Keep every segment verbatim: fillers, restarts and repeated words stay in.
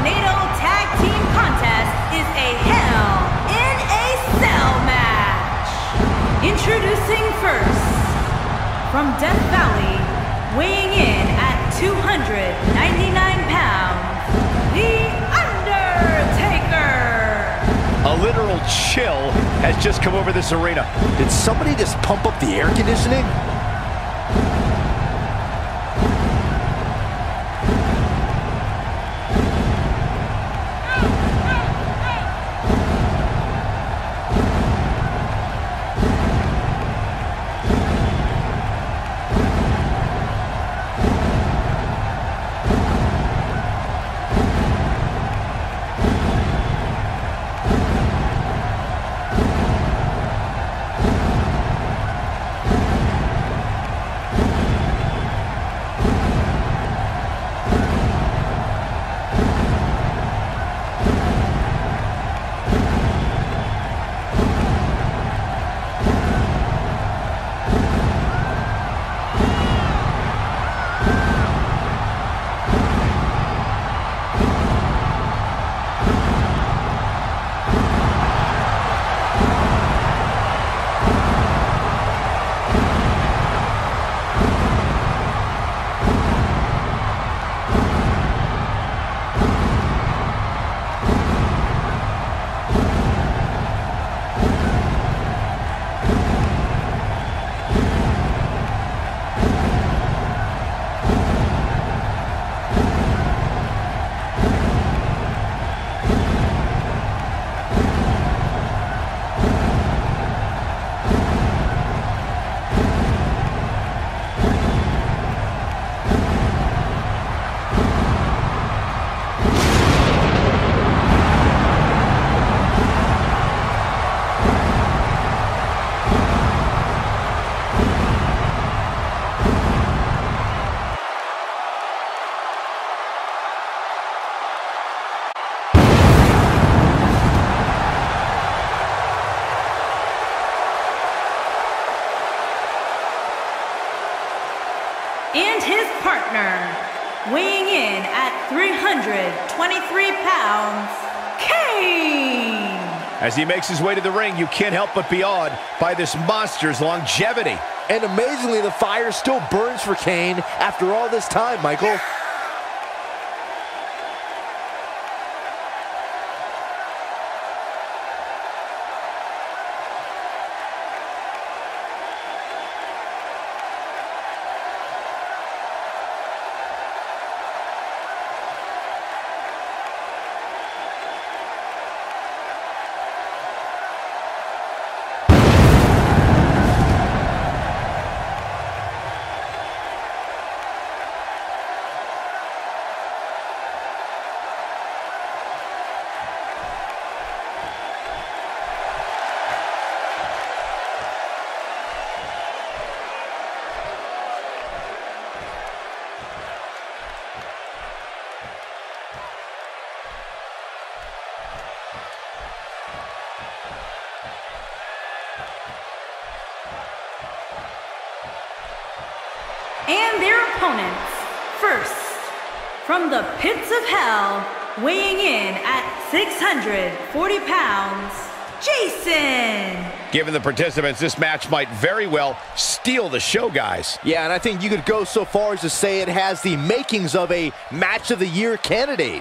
Fatal Tag Team Contest is a Hell in a Cell match. Introducing first, from Death Valley, weighing in at two hundred ninety-nine pounds, The Undertaker. A literal chill has just come over this arena. Did somebody just pump up the air conditioning? And his partner, weighing in at three hundred twenty-three pounds, Kane. As he makes his way to the ring, you can't help but be awed by this monster's longevity. And amazingly, the fire still burns for Kane after all this time, Michael. And their opponents, first, from the pits of hell, weighing in at six hundred forty pounds, Jason. Given the participants, this match might very well steal the show, guys. Yeah, and I think you could go so far as to say it has the makings of a match of the year candidate.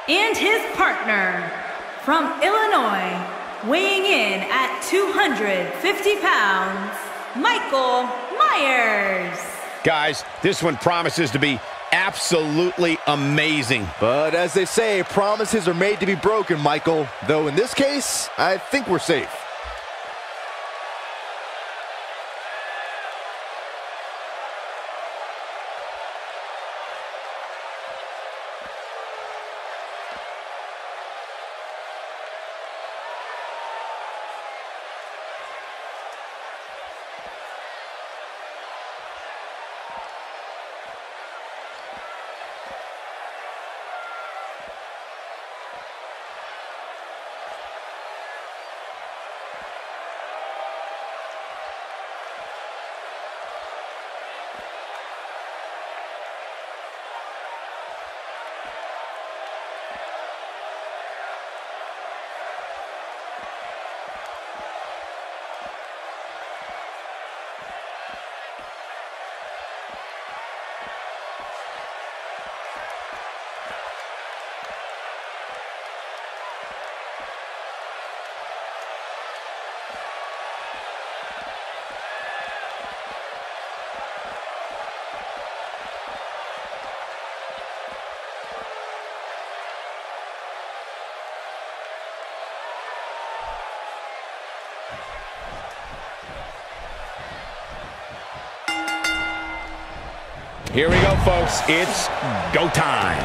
And his partner from Illinois, weighing in at two hundred fifty pounds, Michael Myers. Guys, this one promises to be absolutely amazing. But as they say, promises are made to be broken, Michael. Though in this case, I think we're safe. Here we go, folks. It's go time.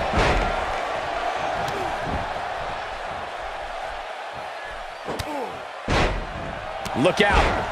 Look out.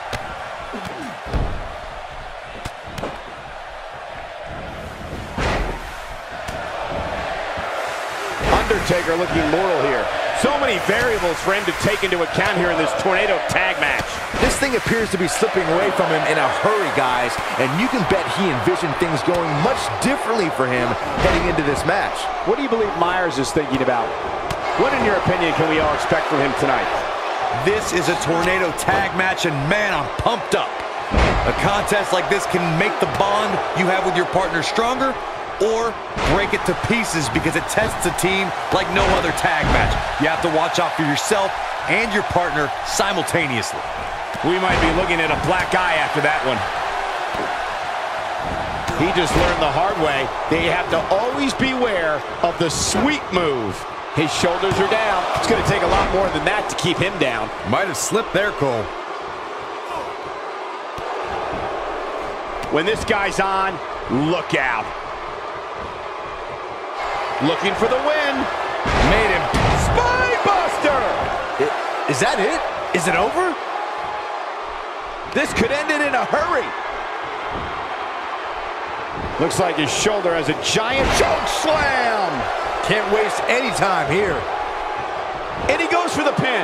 Undertaker looking mortal here. So many variables for him to take into account here in this tornado tag match. This thing appears to be slipping away from him in a hurry, guys, and you can bet he envisioned things going much differently for him heading into this match. What do you believe Myers is thinking about? What, in your opinion, can we all expect from him tonight? This is a tornado tag match, and man, I'm pumped up. A contest like this can make the bond you have with your partner stronger, or break it to pieces because it tests a team like no other tag match. You have to watch out for yourself and your partner simultaneously. We might be looking at a black eye after that one. He just learned the hard way that you have to always beware of the sweep move. His shoulders are down. It's going to take a lot more than that to keep him down. Might have slipped there, Cole. When this guy's on, look out. Looking for the win. Made him. Spine buster! Is that it? Is it over? This could end it in a hurry. Looks like his shoulder has a giant choke slam. Can't waste any time here. And he goes for the pin.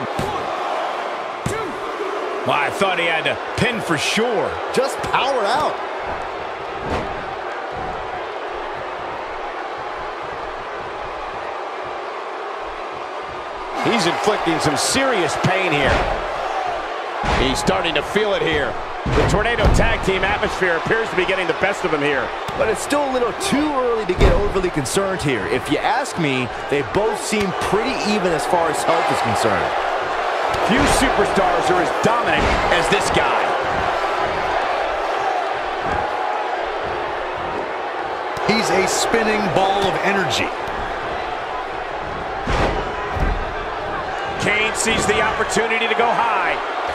Well, I thought he had to pin for sure. Just power out. He's inflicting some serious pain here. He's starting to feel it here. The Tornado Tag Team atmosphere appears to be getting the best of him here. But it's still a little too early to get overly concerned here. If you ask me, they both seem pretty even as far as health is concerned. Few superstars are as dominant as this guy. He's a spinning ball of energy. Kane sees the opportunity to go high.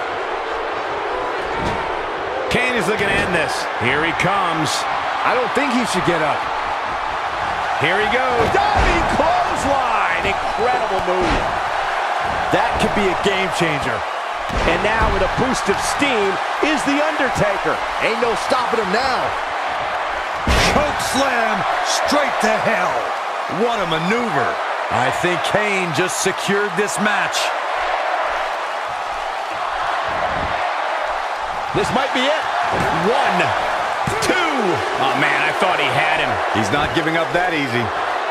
Kane is looking to end this. Here he comes. I don't think he should get up. Here he goes. Diving clothesline. Incredible move. That could be a game changer. And now with a boost of steam is The Undertaker. Ain't no stopping him now. Choke slam straight to hell. What a maneuver. I think Kane just secured this match. This might be it. One, two. Oh, man, I thought he had him. He's not giving up that easy.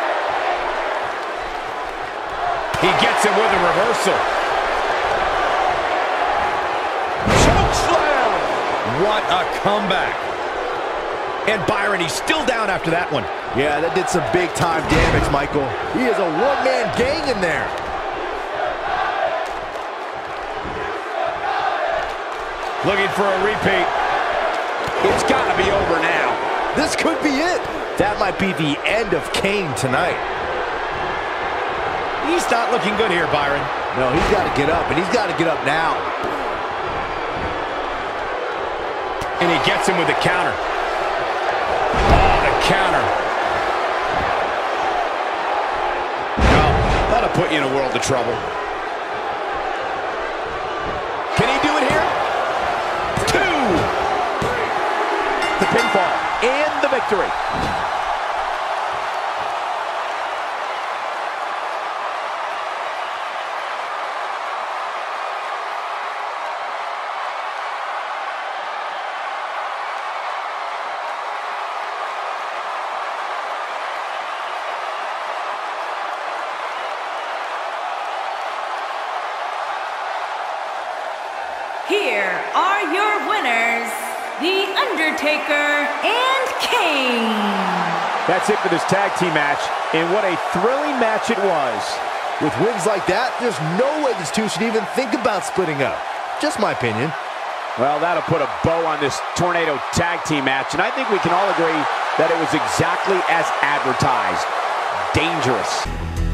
He gets him with a reversal. Choke slam. What a comeback. And Byron, he's still down after that one. Yeah, that did some big-time damage, Michael. He is a one-man gang in there. Looking for a repeat. It's got to be over now. This could be it. That might be the end of Kane tonight. He's not looking good here, Byron. No, he's got to get up, and he's got to get up now. And he gets him with a counter. Oh, the counter. No, that'll put you in a world of trouble. Can he do it here? Two! The pinfall and the victory. Here are your winners, The Undertaker and Kane. That's it for this tag team match, and what a thrilling match it was. With wins like that, there's no way these two should even think about splitting up. Just my opinion. Well, that'll put a bow on this Tornado tag team match, and I think we can all agree that it was exactly as advertised. Dangerous.